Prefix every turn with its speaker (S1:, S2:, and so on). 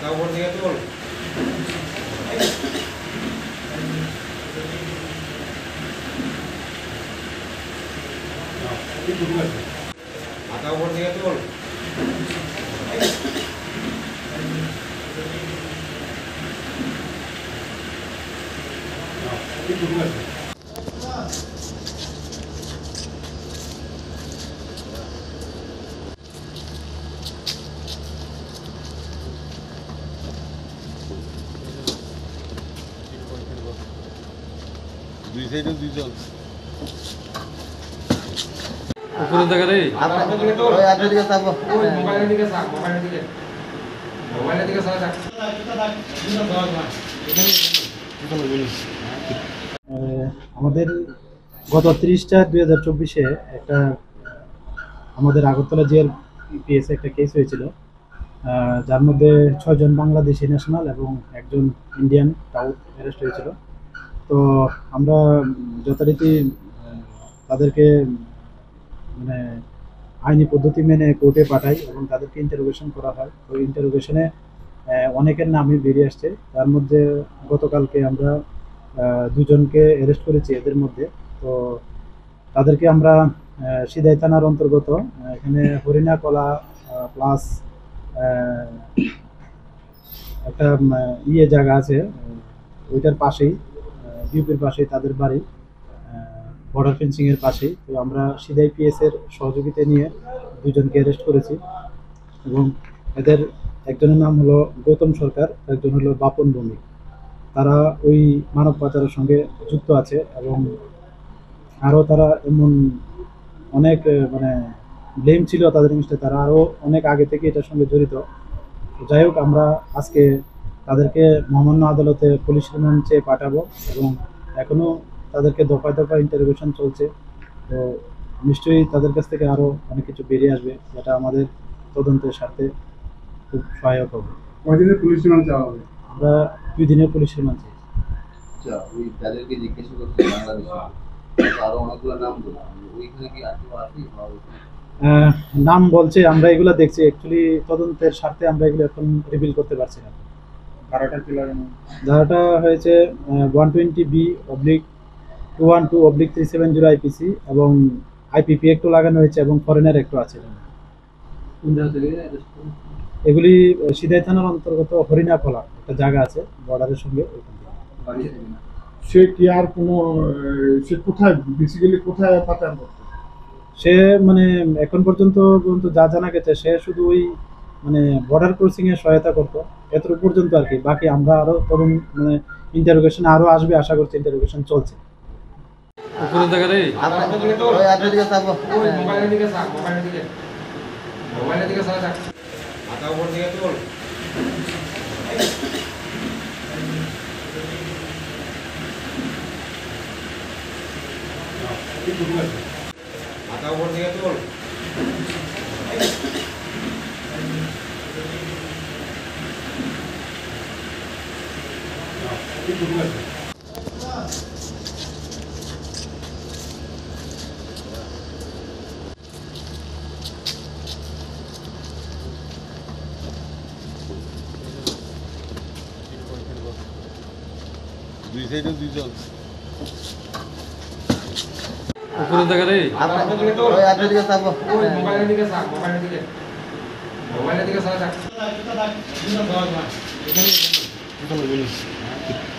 S1: মাথা উপর দিকে তোল। মাথা উপর দিকে তোল।
S2: দুই সাইডে দুইজন
S3: উপরে দেখা রে
S1: মাথা দিকে তোল।
S2: ওই আপনার দিকে তাকবো
S1: ওই মোবাইলের দিকে তাক, মোবাইলের দিকে সারা থাক।
S4: আমাদের গত 30/4/2024 একটা আমাদের আগরতলা জেল পিএসে একটা কেস হয়েছিল, যার মধ্যে 6 জন বাংলাদেশি ন্যাশনাল এবং একজন ইন্ডিয়ান টাউট অ্যারেস্ট হয়েছিল। তো আমরা যথারীতি তাদেরকে মানে আইনি পদ্ধতি মেনে কোর্টে পাঠাই এবং তাদেরকে ইন্টারোগেশন করা হয়। তো ইন্টারোগেশনে অনেকের নামই বেরিয়ে আসছে। তার মধ্যে গতকালকে আমরা দুজনকে অ্যারেস্ট করেছি এদের মধ্যে। তো তাদেরকে আমরা সিদাই থানার অন্তর্গত এখানে হরিণাকলা প্লাস একটা জায়গা আছে, ওইটার পাশেই ডিউপির পাশেই তাদের বাড়ি, বর্ডার ফেন্সিংয়ের পাশেই। তো আমরা সিদাই পিএসের সহযোগিতা নিয়ে দুজনকে অ্যারেস্ট করেছি এবং এদের একজনের নাম হলো গৌতম সরকার, একজন হলো বাপন ভৌমিক। তারা ওই মানব পাচারের সঙ্গে যুক্ত আছে এবং আরও তারা এমন অনেক মানে ব্লেম ছিল তাদের জিনিসটা, তারা আরও অনেক আগে থেকে এটার সঙ্গে জড়িত। যাই হোক, আমরা আজকে তাদেরকে মহামান্য আদালতে পুলিশ রিমান্ডে পাঠাবো এবং এখনও তাদেরকে দফায় দফায় ইন্টারোগেশন চলছে। তো নিশ্চয়ই তাদের কাছ থেকে আরও অনেক কিছু বেরিয়ে আসবে, যেটা আমাদের তদন্তের স্বার্থে খুব সহায়ক হবে।
S5: কয়দিনের পুলিশ রিমান্ড চাওয়া হবে?
S4: আমরা 2 দিনের পুলিশ রিমান্ড চাই।
S2: আচ্ছা, ওই যাদেরকে জিজ্ঞাসা করছে বাংলাদেশে আরো অনেকগুলো নাম বলুন, ওইখানে কি আর কেউ আছে?
S4: নাম বলছে, আমরা এগুলো দেখছি। অ্যাকচুয়ালি তদন্তের স্বার্থে আমরা এগুলো এখন রিভিল করতে পারছি না।
S5: ধারাটা কি লাগানো?
S4: ধারাটা হয়েছে 120B/212/370 আইপিসি এবং আইপিপি একটু লাগানো হয়েছে এবং ফরেনার একটু আছে। এগুলি সিদাই থানার অন্তর্গত হরিণাকলা একটা জায়গা আছে বর্ডারের সঙ্গে, ওইখান থেকে।
S5: সে কি আর কোনো সে কোথায় বেসিক্যালি কোথায় পাচার করতো?
S4: সে মানে এখন পর্যন্ত যা জানা গেছে, সে শুধু ওই মানে বর্ডার ক্রসিং এর সহায়তা করতো, এতটুকু পর্যন্ত আর কি। বাকি আমরা আরো তখন মানে ইন্টারোগেশন আরো আসবে, আশা করছি। ইন্টারোগেশন চলছে।
S3: উপরে দেখা রে
S1: মাথা দিকে তোল।
S2: ওই আপনার দিকে তাকবো
S1: ওই মোবাইলের দিকে তাক, মোবাইলের দিকে সারা থাক। মাথা উপর দিকে তোল। মাথা উপর দিকে তোল।
S2: দুই সাইডে দুইজন
S3: উপরে দেখা রে
S1: মাথা দিকে তোল।
S2: ওই আপনার দিকে তাকবো
S1: ওই মোবাইলের দিকে তাক, মোবাইলের দিকে সারা থাক।